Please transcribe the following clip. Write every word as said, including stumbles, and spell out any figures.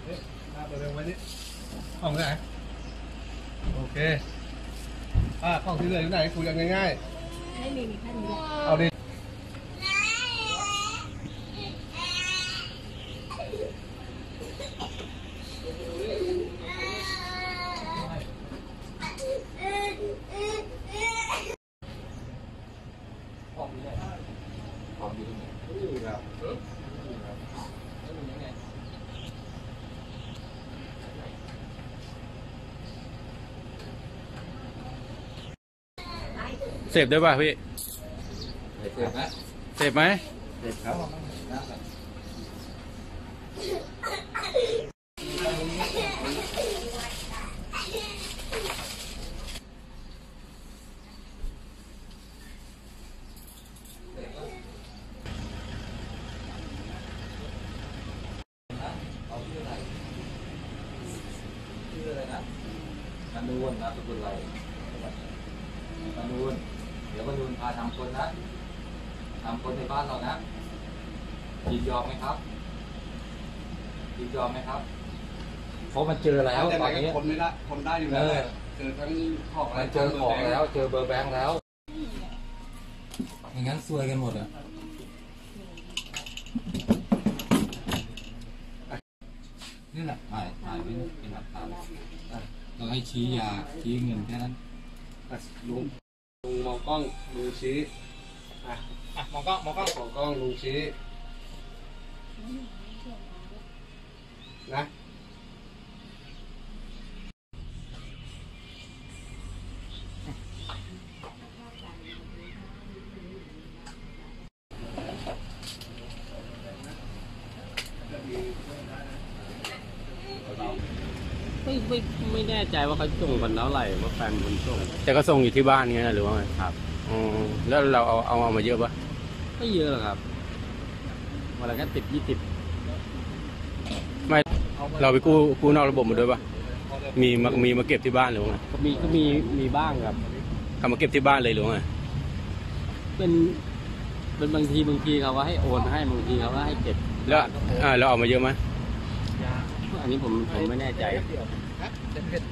นี่ตาเร็วไว้นี่กล้องไหนโอเคอ่ากล้องที่เหลืออยู่ไหนคุยกันง่ายๆไม่มีมีแค่นี้เอาดิเสพด้วยป่ะพี่เสพไหมเสพไหมเสพครับชื่ออะไรนะนันนูนนะสกุลไรนันนูนเดี๋ยวนันนูนพาทำคนนะทำคนในบ้านเรานะยินยอมไหมครับยินยอมไหมครับเพราะมันเจอแล้วตอนนี้คนไม่ได้คนได้อยู่แล้วเจอทั้งของอะไรเจอของแล้วเจอเบอร์แบงค์แล้วอย่างนั้นซวยกันหมดอ่ะนี่แหละถ่ายถ่ายไว้เป็นหลักฐานเราให้ชี้ยาชี้เงินแค่นั้นลุงลุงมองกล้องลุงชี้อ่ะอ่ะมองกล้องมองกล้องมองกล้องลุงชี้นะไม่ไม่ไม่แน่ใจว่าเขาส่งกันแล้วไหร่ว่าแฟนคนส่งแต่ก็ส่งอยู่ที่บ้านไงหรือว่าไงครับอ๋อแล้วเราเอาเอาเอามาเยอะปะไม่เยอะหรอกครับวันละแค่ติดยี่สิบไม่เราไปกู้กู้นอกระบบมาด้วยปะมีมามีมาเก็บที่บ้านหรือว่าไงก็มีก็มีมีบ้างครับเขามาเก็บที่บ้านเลยหรือว่าไงเป็นเป็นบางทีบางทีเขาว่าให้โอนให้บางทีเขาว่าให้เก็บแล้วอ่าเราเอามาเยอะไหมอันนี้ผมผมไม่แน่ใจ